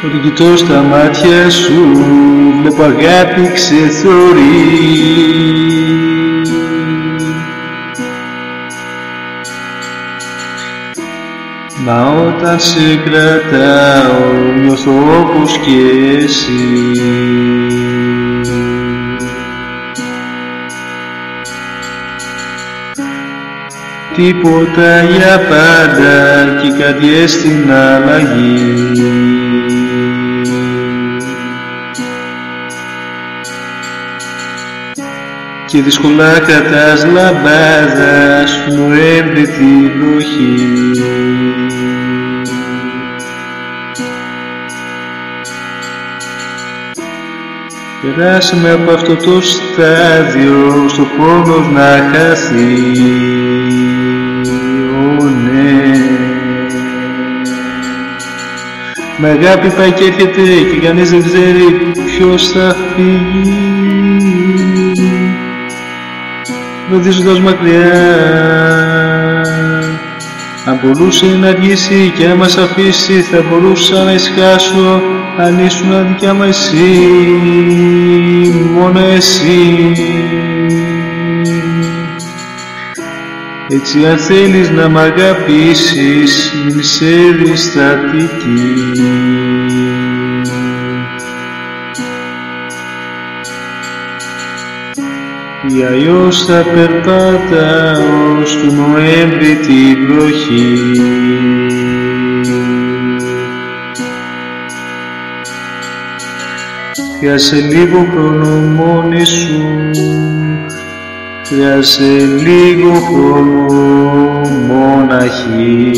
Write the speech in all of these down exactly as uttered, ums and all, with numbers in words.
Όταν κοιτώ στα μάτια σου, βλέπω αγάπη ξεθορεί. Μα όταν σε κρατάω, νιώθω όπως και εσύ. Τίποτα για πάντα κι κάτι στην αλλαγή. Και δύσκολα κρατάς λαμπάδα στου Νοέμβρη τη βροχή. Περάσαμε από αυτό το στάδιο, στο πόνος να χαθεί. Ω ναι. Με αγάπη πάει και έρχεται και κανείς δεν ξέρει ποιος θα φύγει. Βαδίζοντας μακριά, αν μπορούσε να αργήσει και να μας αφήσει, θα μπορούσα να ησυχάσω αν ήσουν δικιά μου εσύ, μόνο εσύ. Έτσι αν θέλεις να μ' αγαπήσεις, μην είσαι διστακτική. Ή αλλιώς θα περπατάω στο Νοέμβρη τη βροχή. Χρειάζεσαι λίγο χρόνο μόνη σου, χρειάζεσαι λίγο χρόνο μοναχή.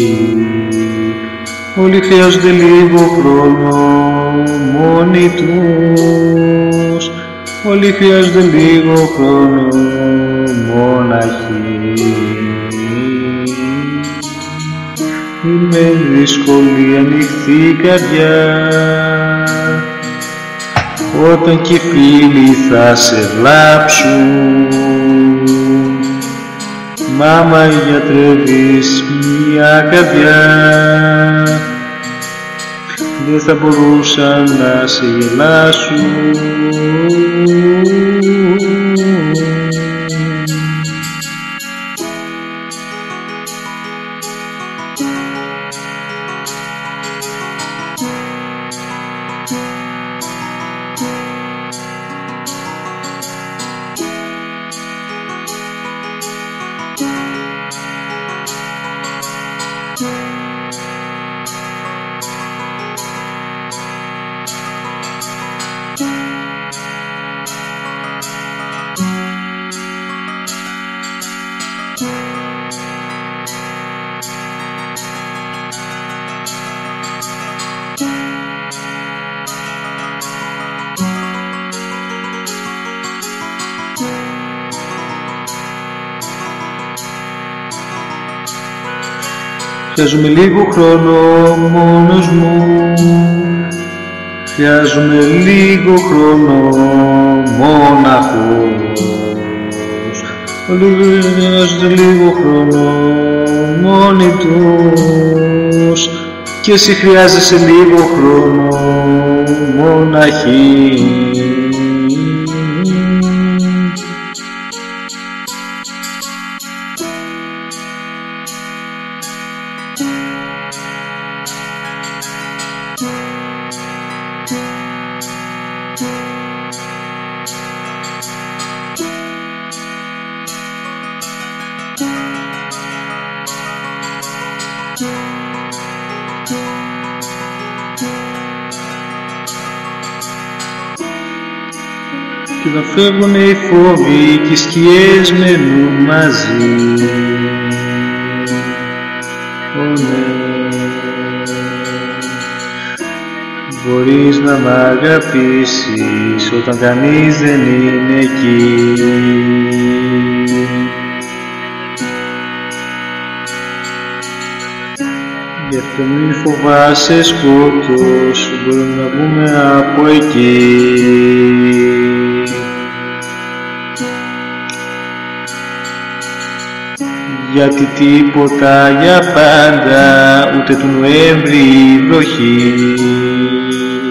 Όλοι χρειάζονται λίγο χρόνο μόνοι τους, όλοι χρειάζονται λίγο χρόνο μοναχή. Είμαι δύσκολη ανοιχτή καρδιά, όταν κι οι φίλοι θα σε βλάψουν. Μάμα γιατρεύεις μια καρδιά, δεν θα μπορούσαν να σε γελάσουν. Χρειάζομαι λίγο χρόνο μόνος μου, χρειάζομαι λίγο χρόνο μόναχος. Όλοι χρειάζονται λίγο χρόνο μόνοι τους, και εσύ χρειάζεσαι λίγο χρόνο μοναχή. Και όταν φεύγουνε οι φόβοι και οι σκιές μένουν μαζί. Ω ναι, μπορείς να μ' αγαπήσεις όταν κανείς δεν είναι εκεί. Γι' αυτό μη φοβάσαι σκότος, μπορούμε να βγούμε από εκεί. Γιατί τίποτα για πάντα, ούτε του Νοέμβρη η βροχή.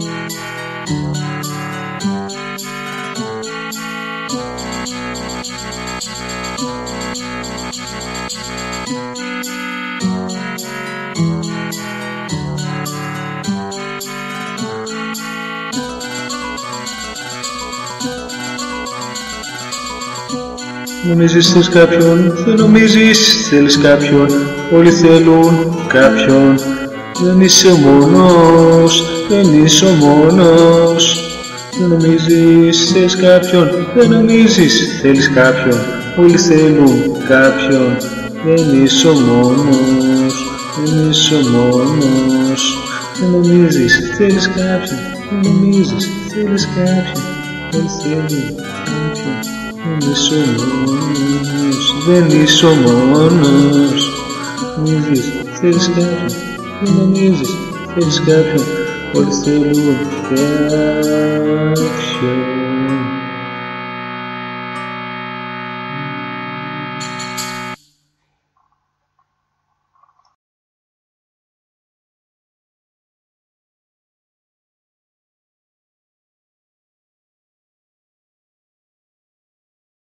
Νομίζεις θες κάποιον, δεν νομίζεις θέλεις κάποιον. Όλοι θέλουν κάποιον. Δεν είσαι ο μόνος, δεν είσαι ο μόνος. Δεν νομίζεις θες κάποιον, δεν νομίζεις θέλεις κάποιον. Όλοι θέλουν κάποιον. Δεν είσαι ο μόνος, δεν είσαι ο μόνος. Δεν νομίζεις θέλεις κάποιον, δεν νομίζεις θέλεις κάποιον. Όλοι θέλουν κάποιον. Δεν είσαι ο μόνος, δεν είσαι ο μόνος. Νομίζεις, θέλεις κάποιον, δεν νομίζεις, θέλεις κάποιον. Όλοι θέλουν κάποιον.